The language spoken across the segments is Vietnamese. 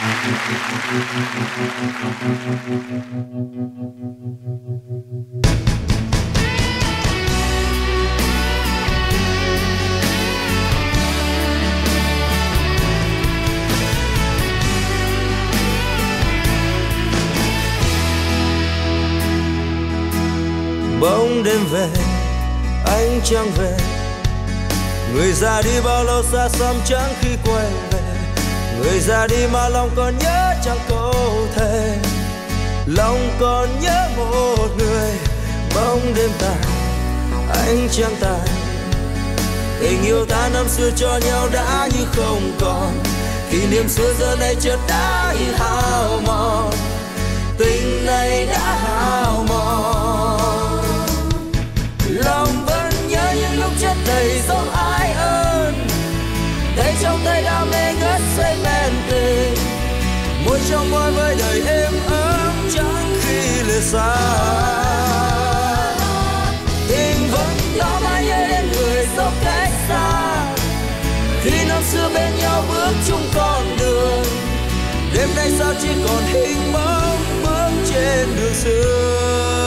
Bóng đêm về, ánh trăng về, người già đi bao lâu xa xăm chẳng khi quay về. Người già đi mà lòng còn nhớ chẳng câu thề, lòng còn nhớ một người. Bóng đêm tàn, ánh trăng tàn, tình yêu ta năm xưa cho nhau đã như không còn. Kỷ niệm xưa giờ này chợt đã như hao mòn, tình này đã hao mòn. Lòng vẫn nhớ những lúc chất đầy dấu ai ơn, tay trong tay đam mê ngất say men tình, môi trong môi với đời êm ấm chẳng khi lìa xa. Tình vẫn đó mãi nhớ đến người dẫu cách xa, khi năm xưa bên nhau bước chung con đường. Đêm nay sao chỉ còn hình bóng bước trên đường xưa.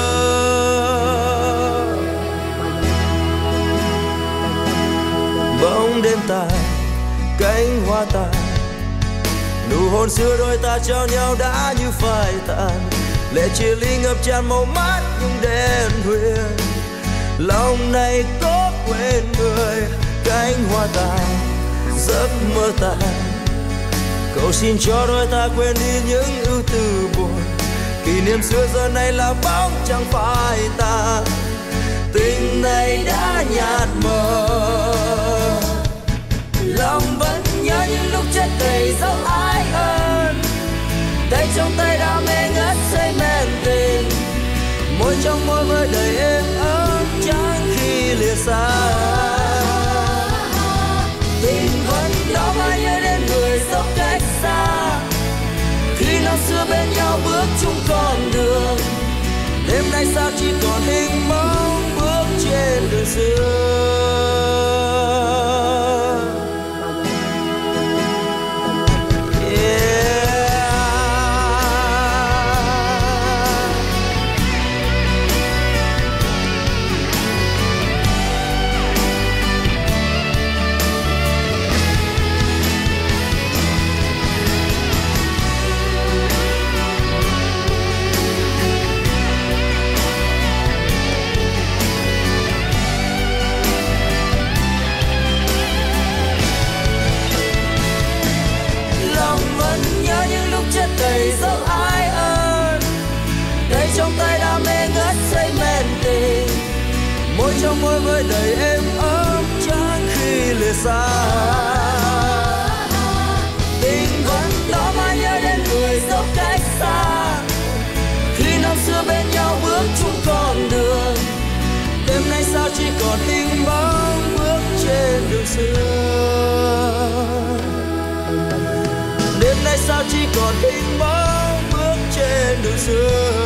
Bóng đêm tàn, cánh hoa tàn, nụ hôn xưa đôi ta trao nhau đã như phai tàn. Lệ chia ly ngập tràn màu mắt những đèn huyền, lòng này có quên người. Cánh hoa tàn, giấc mơ tàn, cầu xin cho đôi ta quên đi những ưu tư buồn. Kỷ niệm xưa giờ này là bóng chẳng phải ta, tình này đã nhạt mờ. Lòng vẫn nhớ những lúc chất đầy dấu ai ơn, tay trong tay đam mê ngất say men tình, môi trong môi với đời êm ấm chẳng khi lìa xa. Tình vẫn đó mãi nhớ đến người dẫu cách xa, khi năm xưa bên nhau bước chung con đường. Đêm nay sao chỉ còn hình bóng bước trên đường xưa. Đầy dấu ai ơn, tay trong tay đam mê ngất say men tình, môi trong môi với đời êm ấm chẳng khi lìa xa. Tình vẫn đó mãi nhớ đến người dẫu cách xa, khi năm xưa bên nhau bước chung con đường. Đêm nay sao chỉ còn hình bóng bước trên đường xưa. Đêm nay sao chỉ còn hình bóng bước trên đường xưa.